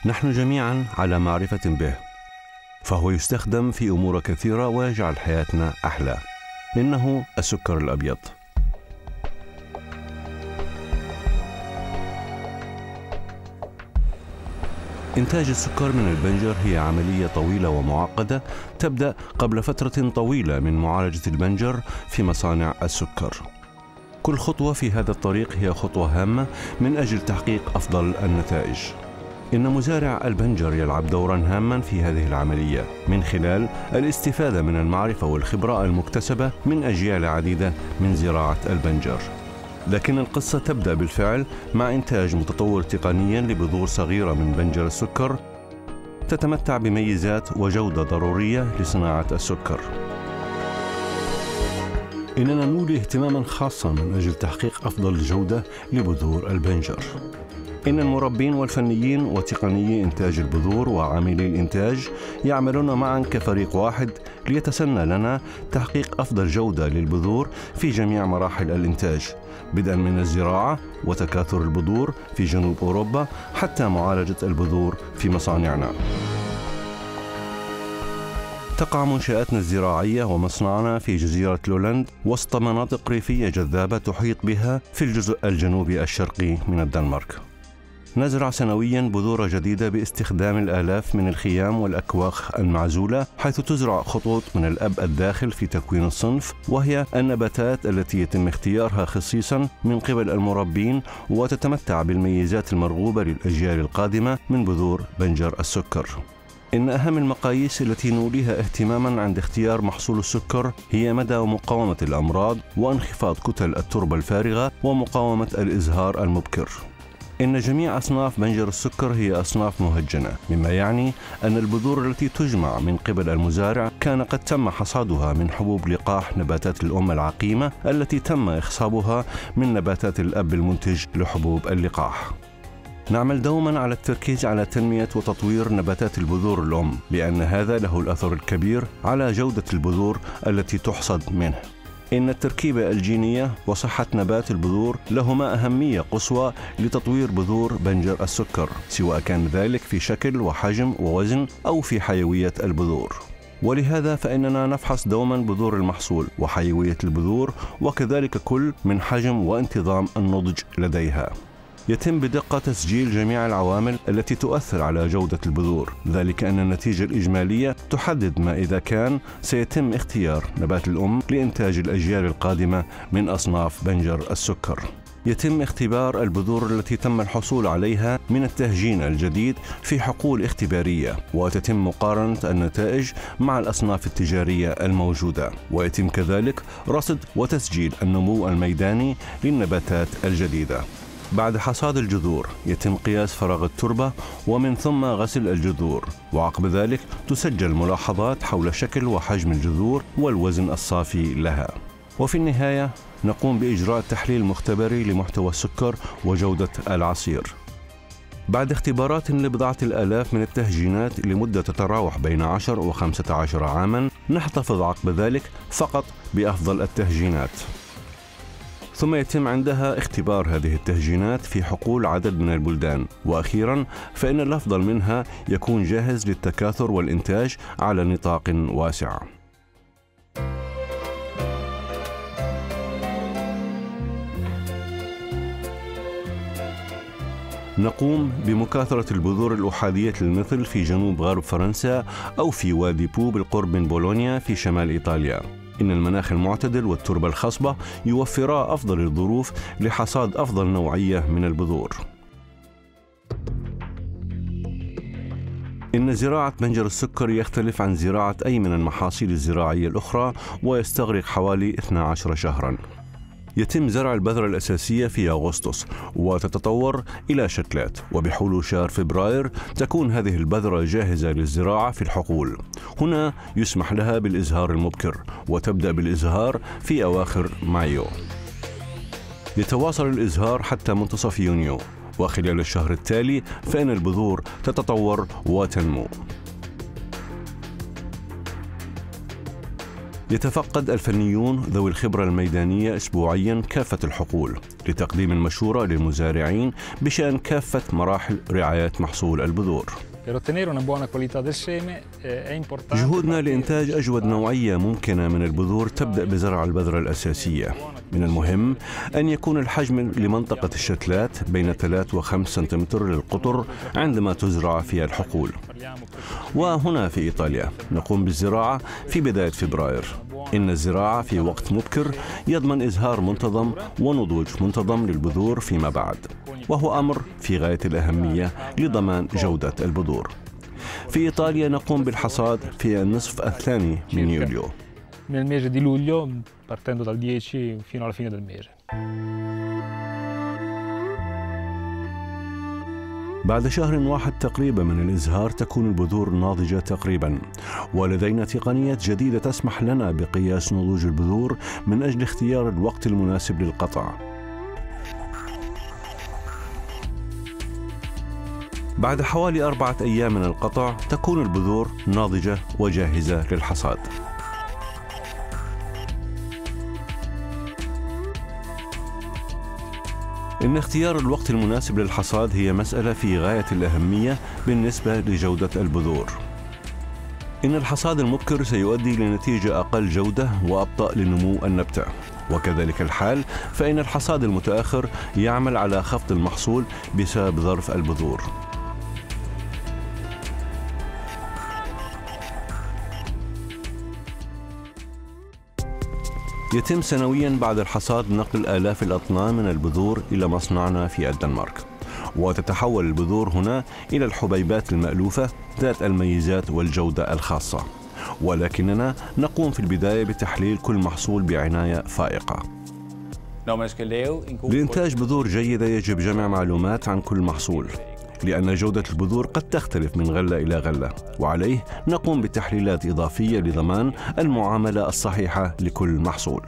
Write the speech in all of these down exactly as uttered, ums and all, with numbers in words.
نحن جميعا على معرفة به، فهو يستخدم في أمور كثيرة ويجعل حياتنا أحلى. إنه السكر الأبيض. إنتاج السكر من البنجر هي عملية طويلة ومعقدة تبدأ قبل فترة طويلة من معالجة البنجر في مصانع السكر. كل خطوة في هذا الطريق هي خطوة هامة من أجل تحقيق أفضل النتائج. إن مزارع البنجر يلعب دورا هاما في هذه العملية من خلال الاستفادة من المعرفة والخبرة المكتسبة من أجيال عديدة من زراعة البنجر. لكن القصة تبدأ بالفعل مع إنتاج متطور تقنيا لبذور صغيرة من بنجر السكر تتمتع بميزات وجودة ضرورية لصناعة السكر. إننا نولي اهتماما خاصا من أجل تحقيق أفضل جودة لبذور البنجر. إن المربين والفنيين وتقنيي إنتاج البذور وعاملي الإنتاج يعملون معا كفريق واحد ليتسنى لنا تحقيق أفضل جودة للبذور في جميع مراحل الإنتاج، بدءا من الزراعة وتكاثر البذور في جنوب أوروبا حتى معالجة البذور في مصانعنا. تقع منشآتنا الزراعية ومصنعنا في جزيرة لولاند وسط مناطق ريفية جذابة تحيط بها في الجزء الجنوبي الشرقي من الدنمارك. نزرع سنويا بذور جديدة باستخدام الآلاف من الخيام والأكواخ المعزولة، حيث تزرع خطوط من الأب الداخل في تكوين الصنف، وهي النباتات التي يتم اختيارها خصيصا من قبل المربين وتتمتع بالميزات المرغوبة للأجيال القادمة من بذور بنجر السكر. إن أهم المقاييس التي نوليها اهتماما عند اختيار محصول السكر هي مدى مقاومة الأمراض وانخفاض كتل التربة الفارغة ومقاومة الإزهار المبكر. إن جميع أصناف بنجر السكر هي أصناف مهجنة، مما يعني أن البذور التي تجمع من قبل المزارع كان قد تم حصادها من حبوب لقاح نباتات الأم العقيمة التي تم إخصابها من نباتات الأب المنتج لحبوب اللقاح. نعمل دوما على التركيز على تنمية وتطوير نباتات البذور الأم، لأن هذا له الأثر الكبير على جودة البذور التي تحصد منه. إن التركيبة الجينية وصحة نبات البذور لهما أهمية قصوى لتطوير بذور بنجر السكر، سواء كان ذلك في شكل وحجم ووزن أو في حيوية البذور. ولهذا فإننا نفحص دوما بذور المحصول وحيوية البذور، وكذلك كل من حجم وانتظام النضج لديها. يتم بدقة تسجيل جميع العوامل التي تؤثر على جودة البذور، ذلك أن النتيجة الإجمالية تحدد ما إذا كان سيتم اختيار نبات الأم لإنتاج الأجيال القادمة من أصناف بنجر السكر. يتم اختبار البذور التي تم الحصول عليها من التهجين الجديد في حقول اختبارية، وتتم مقارنة النتائج مع الأصناف التجارية الموجودة، ويتم كذلك رصد وتسجيل النمو الميداني للنباتات الجديدة. بعد حصاد الجذور يتم قياس فراغ التربة ومن ثم غسل الجذور، وعقب ذلك تسجل ملاحظات حول شكل وحجم الجذور والوزن الصافي لها. وفي النهاية نقوم بإجراء تحليل مختبري لمحتوى السكر وجودة العصير. بعد اختبارات لبضعة الآلاف من التهجينات لمدة تتراوح بين عشر وخمسة عشر عاما، نحتفظ عقب ذلك فقط بأفضل التهجينات. ثم يتم عندها اختبار هذه التهجينات في حقول عدد من البلدان، وأخيرا فإن الأفضل منها يكون جاهز للتكاثر والإنتاج على نطاق واسع. نقوم بمكاثرة البذور الأحادية للمثل في جنوب غرب فرنسا أو في وادي بو بالقرب من بولونيا في شمال إيطاليا. إن المناخ المعتدل والتربة الخصبة يوفرا أفضل الظروف لحصاد أفضل نوعية من البذور. إن زراعة بنجر السكر يختلف عن زراعة أي من المحاصيل الزراعية الأخرى ويستغرق حوالي اثني عشر شهرا. يتم زرع البذرة الأساسية في أغسطس وتتطور إلى شتلات، وبحلول شهر فبراير تكون هذه البذرة جاهزة للزراعة في الحقول. هنا يسمح لها بالإزهار المبكر، وتبدأ بالإزهار في أواخر مايو. يتواصل الإزهار حتى منتصف يونيو، وخلال الشهر التالي فإن البذور تتطور وتنمو. يتفقد الفنيون ذوي الخبرة الميدانية أسبوعيا كافة الحقول، لتقديم المشورة للمزارعين بشأن كافة مراحل رعاية محصول البذور. جهودنا لإنتاج أجود نوعية ممكنة من البذور تبدأ بزرع البذرة الأساسية. من المهم أن يكون الحجم لمنطقة الشتلات بين ثلاثة وخمسة سنتيمتر للقطر عندما تزرع في الحقول. وهنا في إيطاليا نقوم بالزراعة في بداية فبراير. إن الزراعة في وقت مبكر يضمن إزهار منتظم ونضوج منتظم للبذور فيما بعد، وهو أمر في غاية الأهمية لضمان جودة البذور. في إيطاليا نقوم بالحصاد في النصف الثاني من يوليو. nel mese di luglio, partendo dal dieci fino alla fine del mese. بعد شهر واحد تقريبا من الإزهار تكون البذور ناضجة تقريبا، ولدينا تقنيات جديدة تسمح لنا بقياس نضوج البذور من أجل اختيار الوقت المناسب للقطع. بعد حوالي أربعة أيام من القطع تكون البذور ناضجة وجاهزة للحصاد. إن اختيار الوقت المناسب للحصاد هي مسألة في غاية الأهمية بالنسبة لجودة البذور. إن الحصاد المبكر سيؤدي لنتيجة أقل جودة وأبطأ لنمو النبتة، وكذلك الحال فإن الحصاد المتأخر يعمل على خفض المحصول بسبب ظرف البذور. يتم سنوياً بعد الحصاد نقل آلاف الأطنان من البذور إلى مصنعنا في الدنمارك، وتتحول البذور هنا إلى الحبيبات المألوفة ذات الميزات والجودة الخاصة، ولكننا نقوم في البداية بتحليل كل محصول بعناية فائقة. لإنتاج بذور جيدة يجب جمع معلومات عن كل محصول، لأن جودة البذور قد تختلف من غلة إلى غلة، وعليه نقوم بتحليلات إضافية لضمان المعاملة الصحيحة لكل محصول.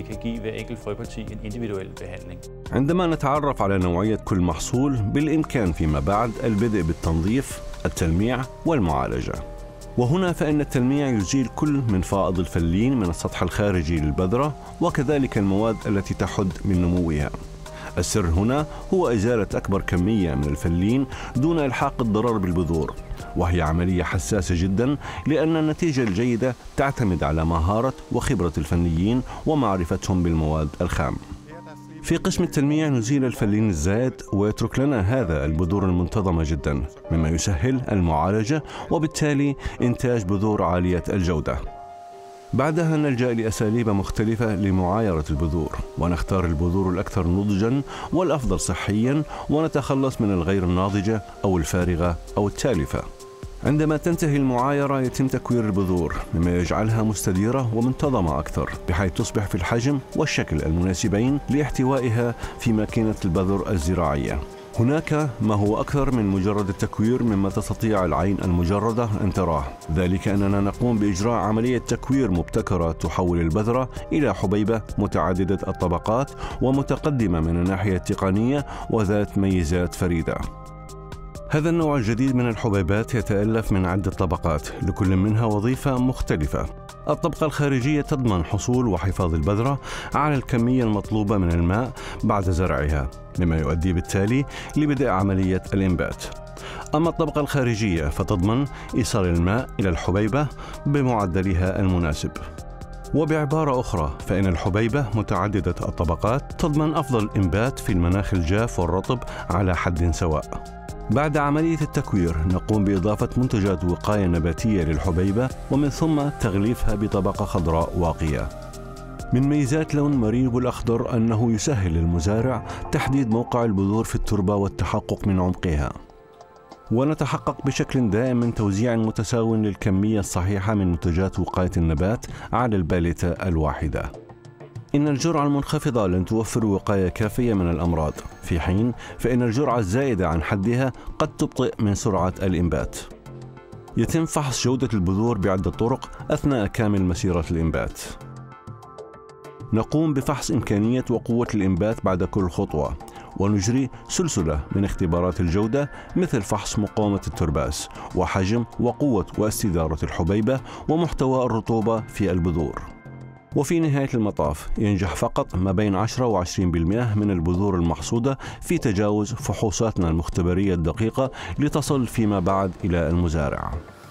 عندما نتعرف على نوعية كل محصول بالإمكان فيما بعد البدء بالتنظيف، التلميع والمعالجة. وهنا فإن التلميع يزيل كل من فائض الفلين من السطح الخارجي للبذرة، وكذلك المواد التي تحد من نموها. السر هنا هو إزالة أكبر كمية من الفلين دون إلحاق الضرر بالبذور، وهي عملية حساسة جدا لأن النتيجة الجيدة تعتمد على مهارة وخبرة الفنيين ومعرفتهم بالمواد الخام. في قسم التلميع نزيل الفلين الزائد ويترك لنا هذا البذور المنتظمة جدا، مما يسهل المعالجة وبالتالي إنتاج بذور عالية الجودة. بعدها نلجأ لأساليب مختلفة لمعايرة البذور، ونختار البذور الأكثر نضجاً والأفضل صحياً، ونتخلص من الغير الناضجة أو الفارغة أو التالفة. عندما تنتهي المعايرة يتم تكوير البذور، مما يجعلها مستديرة ومنتظمة أكثر، بحيث تصبح في الحجم والشكل المناسبين لاحتوائها في ماكينة البذر الزراعية. هناك ما هو أكثر من مجرد التكوير مما تستطيع العين المجردة أن تراه، ذلك أننا نقوم بإجراء عملية تكوير مبتكرة تحول البذرة إلى حبيبة متعددة الطبقات ومتقدمة من الناحية التقنية وذات ميزات فريدة. هذا النوع الجديد من الحبيبات يتألف من عدة طبقات، لكل منها وظيفة مختلفة. الطبقة الخارجية تضمن حصول وحفاظ البذرة على الكمية المطلوبة من الماء بعد زرعها، مما يؤدي بالتالي لبدء عملية الإنبات. أما الطبقة الخارجية فتضمن إيصال الماء إلى الحبيبة بمعدلها المناسب. وبعبارة أخرى فإن الحبيبة متعددة الطبقات تضمن أفضل إنبات في المناخ الجاف والرطب على حد سواء. بعد عملية التكوير نقوم بإضافة منتجات وقاية نباتية للحبيبة، ومن ثم تغليفها بطبقة خضراء واقية. من ميزات لون مريب الأخضر أنه يسهل للمزارع تحديد موقع البذور في التربة والتحقق من عمقها. ونتحقق بشكل دائم من توزيع متساو للكمية الصحيحة من منتجات وقاية النبات على الباليتة الواحدة. إن الجرعة المنخفضة لن توفر وقاية كافية من الأمراض، في حين فإن الجرعة الزائدة عن حدها قد تبطئ من سرعة الإنبات. يتم فحص جودة البذور بعدة طرق أثناء كامل مسيرة الإنبات. نقوم بفحص إمكانية وقوة الإنبات بعد كل خطوة، ونجري سلسلة من اختبارات الجودة مثل فحص مقاومة الترباس وحجم وقوة واستدارة الحبيبة ومحتوى الرطوبة في البذور. وفي نهاية المطاف ينجح فقط ما بين عشرة وعشرين بالمئة من البذور المحصودة في تجاوز فحوصاتنا المختبرية الدقيقة لتصل فيما بعد إلى المزارع.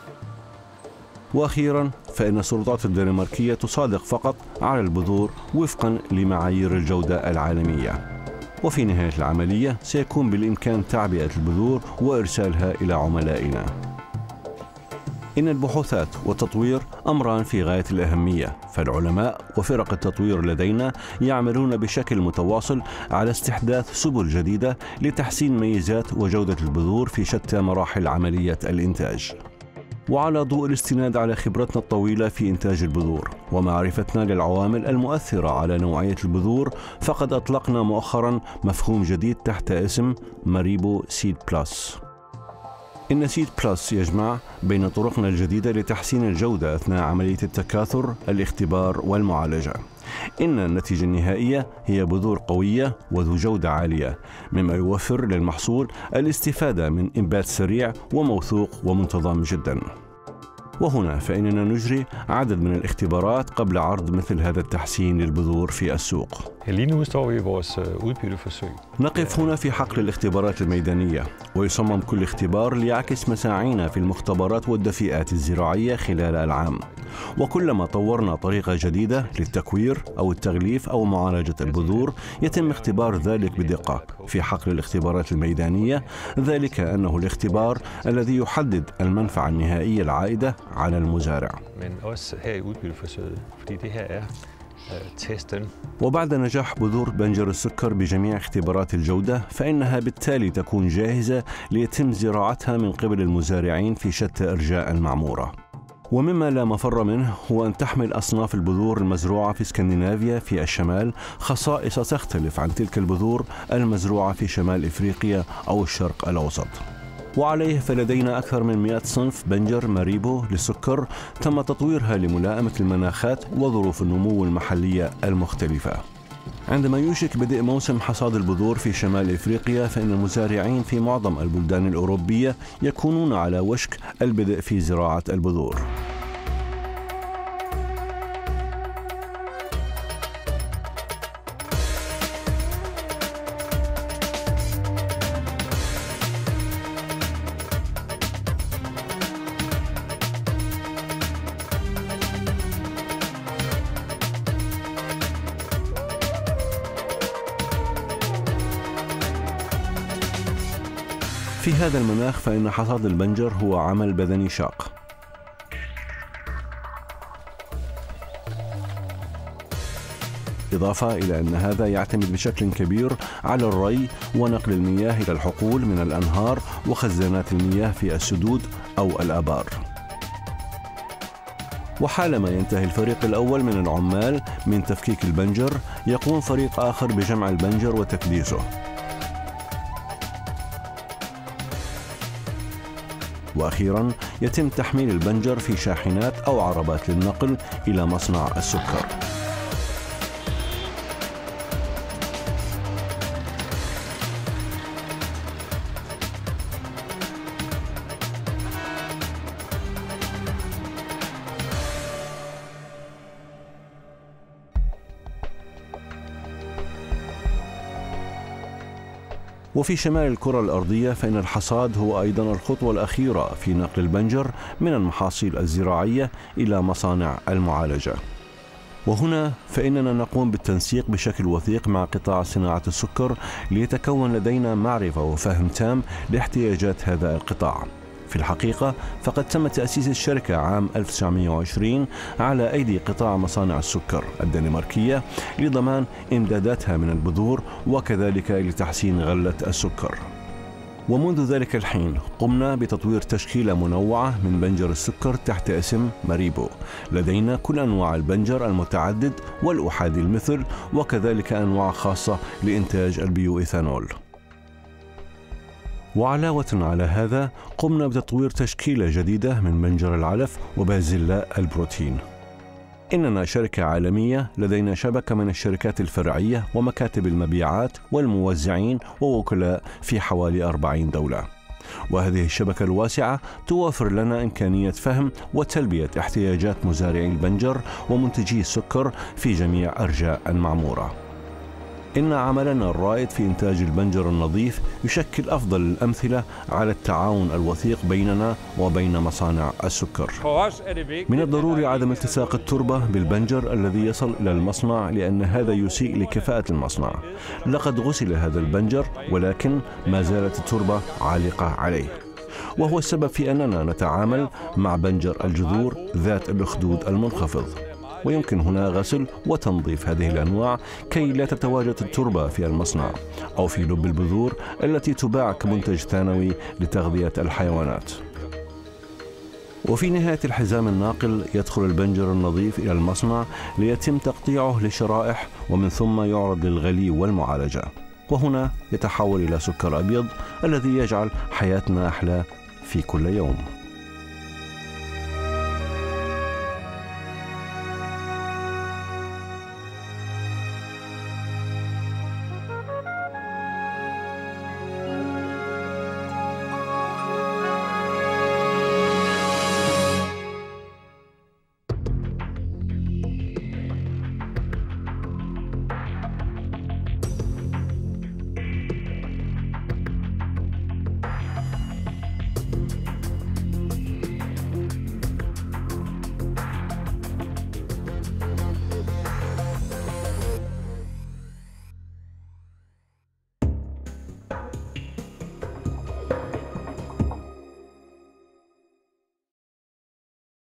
وأخيرا فإن السلطات الدنماركية تصادق فقط على البذور وفقا لمعايير الجودة العالمية، وفي نهاية العملية سيكون بالإمكان تعبئة البذور وإرسالها إلى عملائنا. إن البحوثات والتطوير أمران في غاية الأهمية، فالعلماء وفرق التطوير لدينا يعملون بشكل متواصل على استحداث سبل جديدة لتحسين ميزات وجودة البذور في شتى مراحل عملية الإنتاج. وعلى ضوء الاستناد على خبرتنا الطويلة في إنتاج البذور ومعرفتنا للعوامل المؤثرة على نوعية البذور، فقد أطلقنا مؤخرا مفهوم جديد تحت اسم ماريبو سيد بلس. إن سيد بلس يجمع بين طرقنا الجديدة لتحسين الجودة أثناء عملية التكاثر، الاختبار والمعالجة. إن النتيجة النهائية هي بذور قوية وذو جودة عالية، مما يوفر للمحصول الاستفادة من إنبات سريع وموثوق ومنتظم جدا. وهنا فإننا نجري عدد من الاختبارات قبل عرض مثل هذا التحسين للبذور في السوق. نقف هنا في حقل الاختبارات الميدانية، ويصمم كل اختبار ليعكس مساعينا في المختبرات والدفئات الزراعية خلال العام. وكلما طورنا طريقة جديدة للتكوير أو التغليف أو معالجة البذور يتم اختبار ذلك بدقة في حقل الاختبارات الميدانية، ذلك أنه الاختبار الذي يحدد المنفعة النهائية العائدة على المزارع. وبعد نجاح بذور بنجر السكر بجميع اختبارات الجودة، فإنها بالتالي تكون جاهزة ليتم زراعتها من قبل المزارعين في شتى أرجاء المعمورة. ومما لا مفر منه هو أن تحمل أصناف البذور المزروعة في اسكندنافيا في الشمال خصائص تختلف عن تلك البذور المزروعة في شمال إفريقيا أو الشرق الأوسط. وعليه فلدينا أكثر من مئة صنف بنجر ماريبو للسكر تم تطويرها لملائمة المناخات وظروف النمو المحلية المختلفة. عندما يوشك بدء موسم حصاد البذور في شمال إفريقيا، فإن المزارعين في معظم البلدان الأوروبية يكونون على وشك البدء في زراعة البذور. في هذا المناخ فإن حصاد البنجر هو عمل بدني شاق. إضافة إلى أن هذا يعتمد بشكل كبير على الري ونقل المياه إلى الحقول من الأنهار وخزانات المياه في السدود أو الآبار. وحالما ينتهي الفريق الأول من العمال من تفكيك البنجر، يقوم فريق آخر بجمع البنجر وتكديسه. وأخيراً يتم تحميل البنجر في شاحنات أو عربات للنقل إلى مصنع السكر. وفي شمال الكرة الأرضية فإن الحصاد هو أيضا الخطوة الأخيرة في نقل البنجر من المحاصيل الزراعية إلى مصانع المعالجة. وهنا فإننا نقوم بالتنسيق بشكل وثيق مع قطاع صناعة السكر ليتكون لدينا معرفة وفهم تام لاحتياجات هذا القطاع. في الحقيقة فقد تم تأسيس الشركة عام ألف وتسعمئة وعشرين على أيدي قطاع مصانع السكر الدنماركية لضمان إمداداتها من البذور وكذلك لتحسين غلة السكر. ومنذ ذلك الحين قمنا بتطوير تشكيلة منوعة من بنجر السكر تحت اسم ماريبو. لدينا كل أنواع البنجر المتعدد والأحادي المثل، وكذلك أنواع خاصة لإنتاج البيوإيثانول. وعلاوة على هذا قمنا بتطوير تشكيلة جديدة من بنجر العلف وبازلاء البروتين. إننا شركة عالمية، لدينا شبكة من الشركات الفرعية ومكاتب المبيعات والموزعين ووكلاء في حوالي أربعين دولة. وهذه الشبكة الواسعة توفر لنا إمكانية فهم وتلبية احتياجات مزارعي البنجر ومنتجي السكر في جميع أرجاء المعمورة. إن عملنا الرائد في إنتاج البنجر النظيف يشكل أفضل الأمثلة على التعاون الوثيق بيننا وبين مصانع السكر. من الضروري عدم التصاق التربة بالبنجر الذي يصل إلى المصنع، لأن هذا يسيء لكفاءة المصنع. لقد غسل هذا البنجر ولكن ما زالت التربة عالقة عليه، وهو السبب في أننا نتعامل مع بنجر الجذور ذات الأخدود المنخفض. ويمكن هنا غسل وتنظيف هذه الأنواع كي لا تتواجد التربة في المصنع أو في لب البذور التي تباع كمنتج ثانوي لتغذية الحيوانات. وفي نهاية الحزام الناقل يدخل البنجر النظيف إلى المصنع ليتم تقطيعه لشرائح، ومن ثم يعرض للغلي والمعالجة، وهنا يتحول إلى سكر أبيض الذي يجعل حياتنا أحلى في كل يوم.